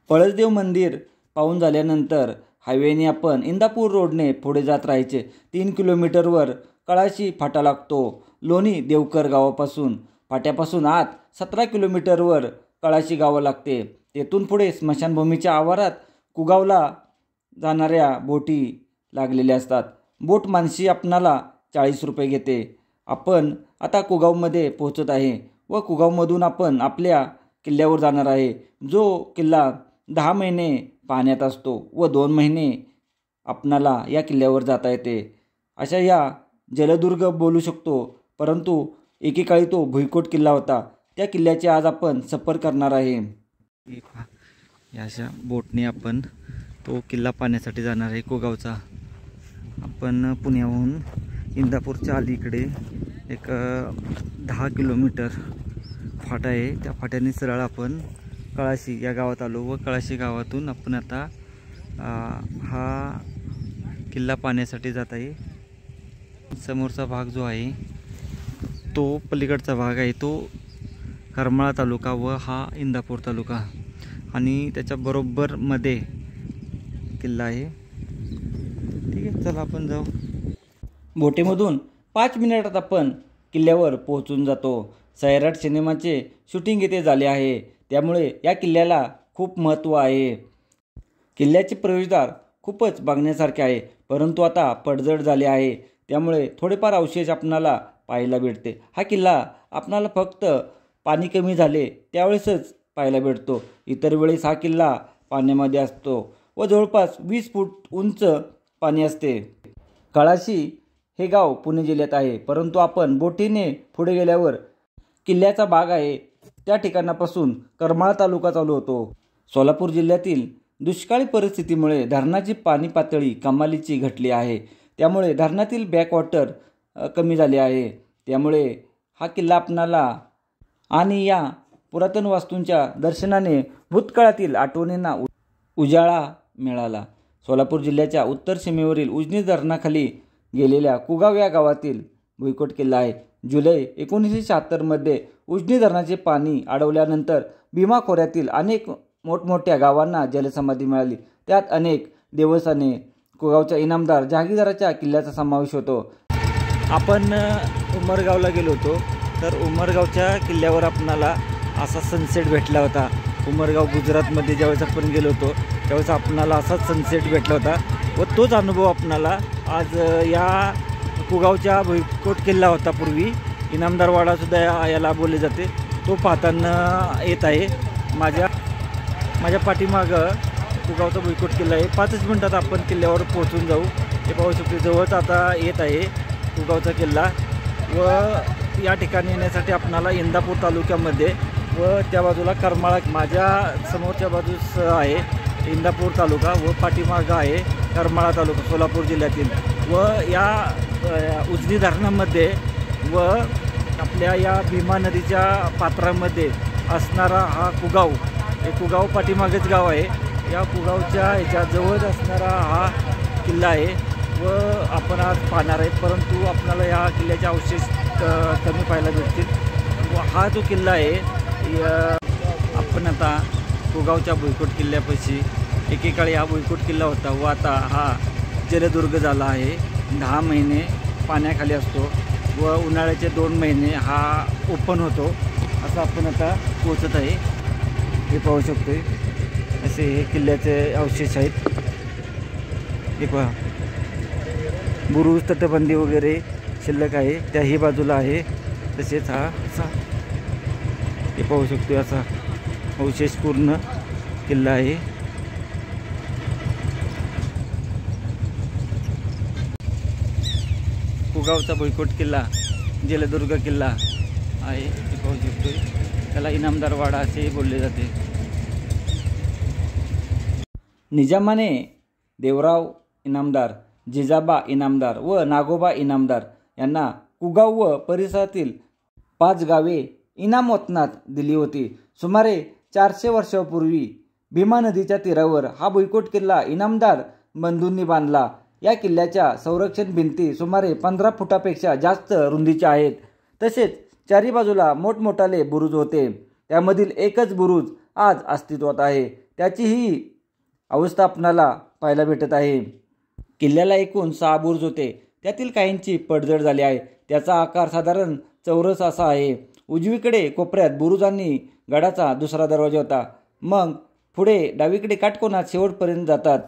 पळसदेव मंदिर पाहून झाल्यानंतर हायवेने आपण इंदापूर रोडने पुढे जात राहायचे। 3 किलोमीटरवर कळाशी फाटा लागतो। लोणी देवकर गावापासून फाट्यापासून आत 17 किलोमीटरवर कळाशी गाव लागते। तेथून पुढे स्मशानभूमीच्या आवारात कुगावला जाणाऱ्या बोटी लागलेल्या असतात। बोट मानशी आपणाला 40 रुपये घेते। आपण आता कुगावमध्ये पोहोचत आहे व कुगावमधून आपण आपल्या किल्ल्यावर जाणार आहे, जो किल्ला 10 महिने पाण्यात असतो व 2 महिने आपणाला या किल्ल्यावर जाता येते। अशा या जलदुर्ग बोलू शकतो, परंतु एकेकाळी तो भुईकोट किल्ला होता। त्या किल्ल्याचे आज आपण सफर करणार आहे। अशा बोटने आपण तो किल्ला पाहण्यासाठी जाणार आहे कुगावचा। आपण पुण्याहून इंदापूरच्या अलीकडे एक 10 किलोमीटर फाटा आहे, त्या फाट्याने सरळ आपण कळाशी या गावात आलो व कळाशी गावातून आपण आता हा किल्ला पाहण्यासाठी जात आहे। समोरचा भाग जो आहे तो पलीकडचा भाग आहे, तो करमाळा तालुका व हा इंदापूर तालुका आणि त्याच्या बरोबर मध्ये किल्ला आहे। ठीक आहे, चला आपण जाऊ। बोटीमधून 5 मिनिटात आपण किल्ल्यावर पोहोचून जातो। सैराट सिनेमाचे शूटिंग इथे झाले आहे, त्यामुळे या किल्ल्याला खूप महत्त्व आहे। किल्ल्याचे प्रवेशद्वार खूपच बघण्यासारखे आहे, परंतु आता पडझड झाले आहे, त्यामुळे थोडेफार अवशेष आपणाला पाहायला भेटते। हा किल्ला आपणाला फक्त पाणी कमी झाले त्यावेळेसच पाहायला भेटतो। इतर वेळेस हा किल्ला पाण्यामध्ये असतो व जवळपास 20 फूट उंच पाणी असते। कळाशी हे गाव पुणे जिल्ह्यात आहे, परंतु आपण बोटीने पुढे गेल्यावर किल्ल्याचा भाग आहे त्या ठिकाणापासून करमाळा तालुका चालू होतो। सोलापूर जिल्ह्यातील दुष्काळी परिस्थितीमुळे धरणाची पाणी पातळी कमालीची घटली आहे, त्यामुळे धरणातील बॅकवॉटर कमी झाले आहे। त्यामुळे हा किल्ला आपणाला आणि या पुरातन वास्तूंच्या दर्शनाने भूतकाळातील आठवणींना उजाळा मिळाला। सोलापूर जिल्ह्याच्या उत्तर सीमेवरील उजनी धरणाखाली गेलेल्या कुगाव या गावातील भुईकोट किल्ला आहे। जुलै 1976 मध्ये उजनी धरणाचे पाणी अडवल्यानंतर भीमा खोऱ्यातील अनेक मोठमोठ्या गावांना जलसमाधी मिळाली। त्यात अनेक देवस्थाने, कुगावच्या इनामदार जहागीरदाराच्या किल्ल्याचा समावेश होतो। आपण उमरगावला गेलो होतो, तर उमरगावच्या किल्ल्यावर आपणाला असा सनसेट भेटला होता। उमरगाव गुजरातमध्ये ज्यावेळेस आपण गेलो होतो त्यावेळेस आपणाला असाच सनसेट भेटला होता व तोच अनुभव आपणाला आज या कुगावच्या भुईकोट किल्ला होता, पूर्वी इनामदारवाडासुद्धा याला बोलले जाते, तो पाहताना येत आहे। माझ्या पाठीमागं कुगावचा भुईकोट किल्ला आहे। 5 मिनिटात आपण किल्ल्यावर पोहोचून जाऊ। हे पाहू शकतो, जवळच आता येत आहे कुगावचा किल्ला व या ठिकाणी येण्यासाठी आपणाला इंदापूर तालुक्यामध्ये व त्या बाजूला करमाळा, माझ्या समोरच्या बाजूस आहे इंदापूर तालुका व पाठीमागं आहे करमाळा तालुका सोलापूर जिल्ह्यातील। व या उजनी धरणामध्ये व आपल्या या भीमा नदीच्या पात्रामध्ये असणारा हा कुगाव, हे कुगाव पाठीमागेच गाव आहे। या कुगावच्या ह्याच्या जवळच असणारा हा किल्ला आहे व आपण आज पाहणार आहे, परंतु आपल्याला या किल्ल्याचे अवशेष कमी पाहायला भेटतील। व हा जो किल्ला आहे आपण आता कुगावच्या भुईकोट किल्ल्यापाशी, एकेकाळी हा भुईकोट किल्ला होता व आता हा जलदुर्ग झाला आहे। 10 महिने पाण्याखाली असतो व उन्हाळ्याचे 2 महिने हा ओपन होतो। असं आपण आता पोहोचत आहे। हे पाहू शकतो, असे हे किल्ल्याचे अवशेष आहेत। हे पहा, बुरुज, तटबंदी वगैरे शिल्लक आहे, त्याही बाजूला आहे। तसेच हा असा हे पाहू शकतो, असा अवशेषपूर्ण किल्ला आहे। कुगावचा भुईकोट किल्ला जलदुर्ग किल्ला आहे, हे पाहू शकतो। त्याला इनामदारवाडा असेही बोलले जाते। निजामाने देवराव इनामदार, जिजाबा इनामदार व नागोबा इनामदार यांना कुगाव व परिसरातील 5 गावे इनाम वतनात दिली होती। सुमारे 400 वर्षांपूर्वी भीमा नदीच्या तीरावर हा भुईकोट किल्ला इनामदार बंधूंनी बांधला। या किल्ल्याच्या संरक्षण भिंती सुमारे 15 फुटापेक्षा जास्त रुंदीच्या आहेत। तसेच चारी बाजूला मोठमोठाले बुरुज होते। त्यामधील एकच बुरुज आज अस्तित्वात आहे। त्याचीही अवस्था आपणाला पाहायला भेटत आहे. किल्ल्याला एकूण 6 बुरुज होते. त्यातील काहींची पडझड झाली आहे. त्याचा आकार साधारण चौरस असा आहे. उजवीकडे कोपऱ्यात बुरुज आणि गडाचा दुसरा दरवाजा होता. मग पुढे डावीकडे काटकोनात शेवटपर्यंत जातात.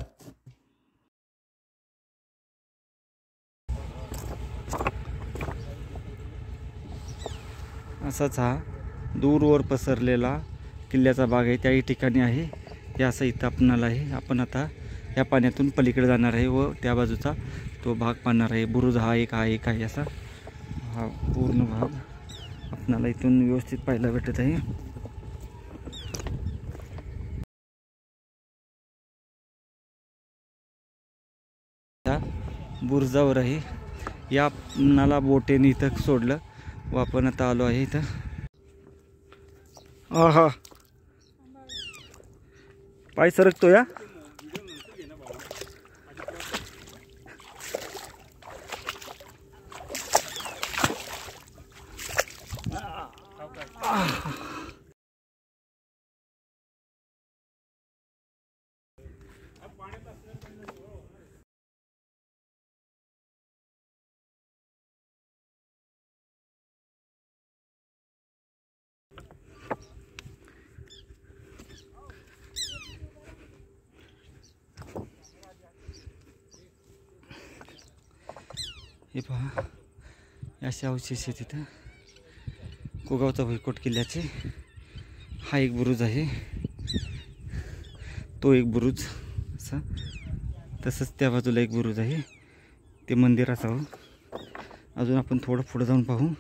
असाच हा दूरवर पसरलेला किल्ल्याचा भाग आहे. त्याही ठिकाणी आहे. हे असं इथं आपणाला आहे. आपण आता या पाण्यातून पलीकडे जाणार आहे व त्या बाजूचा तो भाग पाहणार आहे. बुरुज हा एक आहे असा हा पूर्ण भाग आपणाला इथून व्यवस्थित पाहायला भेटत आहे. बुरुजावर आहे. या आपणाला बोटेने इथं सोडलं व आपण आता आलो आहे इथं. आहा, पाय सरकतो या. हे पहा, असे अवशेष आहे तिथं कोगावचा भुईकोट किल्ल्याचे. हा एक बुरुज आहे, तो एक बुरुज असा. तसंच त्या बाजूला एक बुरुज आहे, ते मंदिर असावं. अजून आपण थोडं पुढे जाऊन पाहू.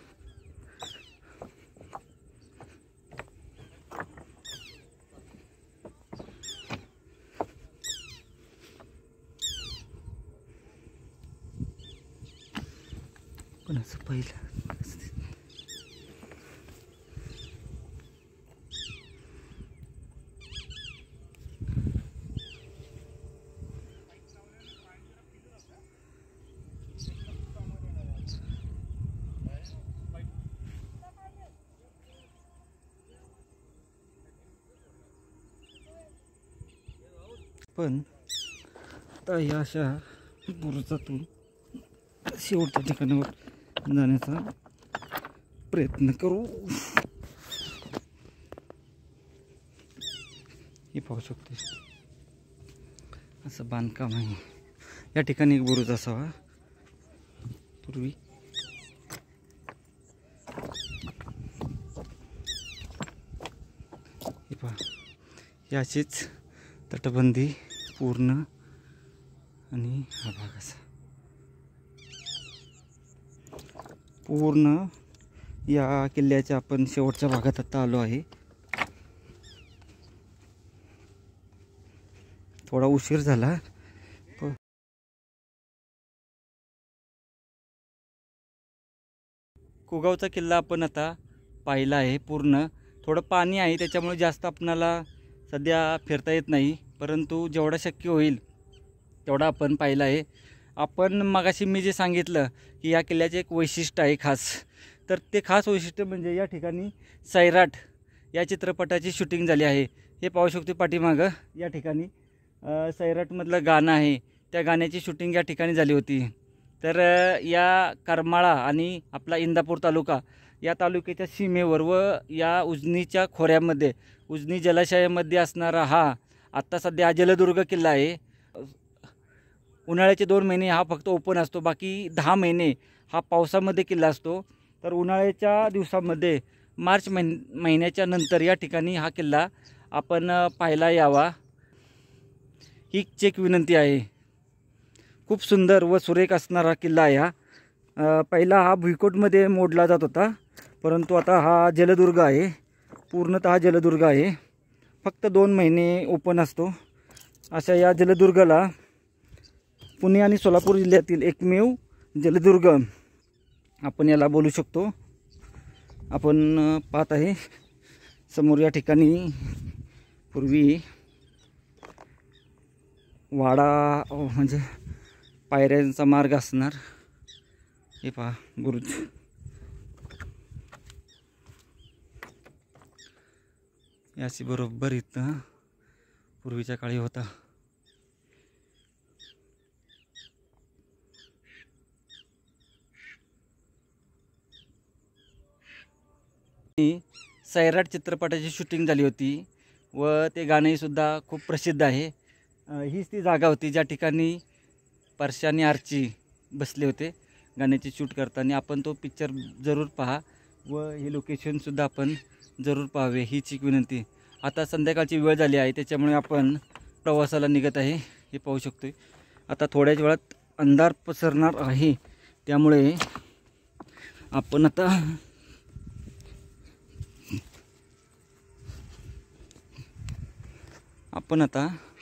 पण असं पहिलं पण आता या अशा बुरुजातून शेवटच्या ठिकाणावर जाण्याचा प्रयत्न करू. हे पाहू शकतो असं बांधकाम आहे. या ठिकाणी एक बुरुज असावा पूर्वी. हे पहा, ही अशीच तटबंदी पूर्ण आणि हा भाग असा पूर्ण. या किल्ल्याच्या आपण शेवटच्या भागात आता आलो आहे. थोडा उशीर झाला. कोगावचा किल्ला आपण आता पाहिला आहे पूर्ण. थोडं पाणी आहे त्याच्यामुळे जास्त आपणाला सध्या फिरता येत नाही, परंतु जेवढा शक्य होईल तेवढा आपण पाहिला आहे. आपण मगाशी मी जे सांगितलं की या किल्ल्याचे एक वैशिष्ट्य आहे खास, तर ते खास वैशिष्ट्य म्हणजे या ठिकाणी सैराट या चित्रपटाची शूटिंग झाली आहे. हे पाहू शकतो पाठीमागं या ठिकाणी सैराटमधलं गाणं आहे, त्या गाण्याची शूटिंग या ठिकाणी झाली होती. तर या करमाळा आणि आपला इंदापूर तालुका या तालुक्याच्या सीमेवर व या उजनीच्या खोऱ्यामध्ये उजनी जलाशयामध्ये असणारा हा आत्ता सध्या जलदुर्ग किल्ला आहे. उन्हाळ्याचे 2 महिने हा फक्त ओपन असतो, बाकी 10 महिने हा पावसामध्ये किल्ला असतो. तर उन्हाळ्याच्या दिवसामध्ये मार्च महिन्याच्या नंतर या ठिकाणी हा किल्ला आपण पाहायला यावा ही एक विनंती आहे. खूप सुंदर व सुरेख असणारा किल्ला आहे हा. पहिला हा भुईकोटमध्ये मोडला जात होता, परंतु आता हा जलदुर्ग आहे, पूर्णतः जलदुर्ग आहे. फक्त 2 महिने ओपन असतो. अशा या जलदुर्गाला पुणे आणि सोलापूर जिल्ह्यातील एकमेव जलदुर्ग आपण याला बोलू शकतो. आपण पाहत आहे समोर या ठिकाणी पूर्वी वाडा म्हणजे पायऱ्यांचा मार्ग असणार. हे पहा बुरुज. याची बरोबर इथं पूर्वीच्या काळी होता. सैराट चित्रपटाची शूटिंग झाली होती व ते गाणंही सुद्धा खूप प्रसिद्ध आहे. हीच ती जागा होती ज्या ठिकाणी परश्या आणि आर्ची बसले होते गाण्याची शूट करताना. आपण तो पिक्चर जरूर पहा व हे लोकेशनसुद्धा आपण जरूर पाहावे हीच एक विनंती. आता संध्याकाळची वेळ झाली आहे त्याच्यामुळे आपण प्रवासाला निघत आहे हे पाहू शकतो. आता थोड्याच वेळात अंधार पसरणार आहे त्यामुळे आपण आता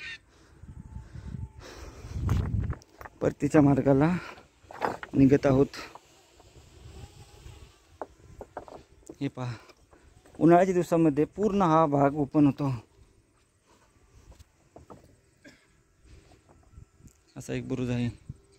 परतीच्या मार्गाला निघत आहोत. हे पहा, उन्हाळ्याच्या दिवसामध्ये पूर्ण हा भाग ओपन होतो. असा एक बुरुज आहे.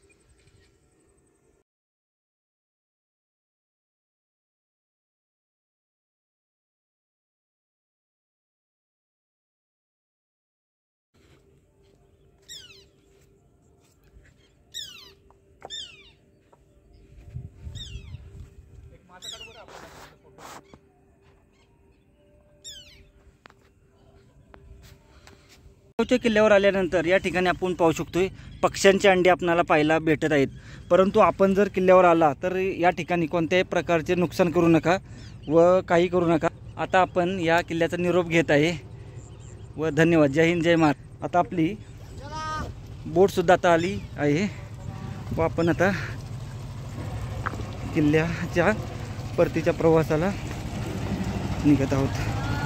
किल्ल्यावर आल्यानंतर या ठिकाणी आपण पाहू शकतोय पक्ष्यांचे अंडे आपल्याला पाहायला भेटत आहेत. परंतु आपण जर किल्ल्यावर आला तर या ठिकाणी कोणत्याही प्रकारचे नुकसान करू नका व काही करू नका. आता आपण या किल्ल्याचा निरोप घेत आहे व धन्यवाद. जय हिंद, जय महाराष्ट्र. आता आपली बोटसुद्धा आता आली आहे व आपण आता किल्ल्याच्या परतीच्या प्रवासाला निघत आहोत.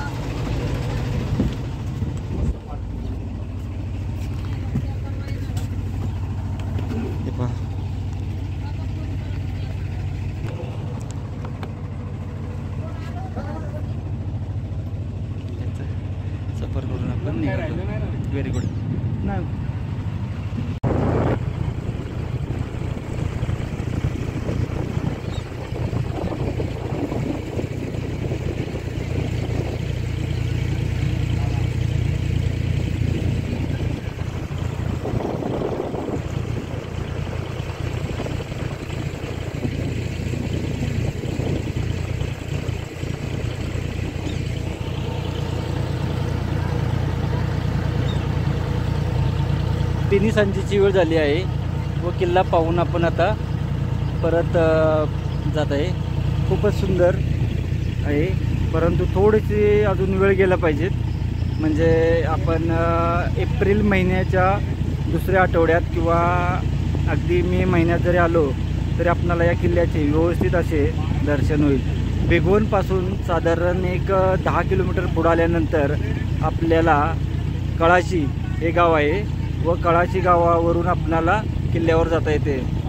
सफर करून आपण निघालो. Very good. नाही तिन्ही सांजेची वेळ झाली आहे व किल्ला पाहून आपण आता परत जात आहे. खूपच सुंदर आहे परंतु थोडीशी अजून वेळ गेला पाहिजेत. म्हणजे आपण एप्रिल महिन्याच्या दुसऱ्या आठवड्यात किंवा अगदी मे महिन्यात जरी आलो तरी आपणाला या किल्ल्याचे व्यवस्थित असे दर्शन होईल. भिगवणपासून साधारण एक 10 किलोमीटर पुढे आल्यानंतर आपल्याला कळाशी हे गाव आहे व कळाशी गावावरून आपल्याला किल्ल्यावर जाता येते.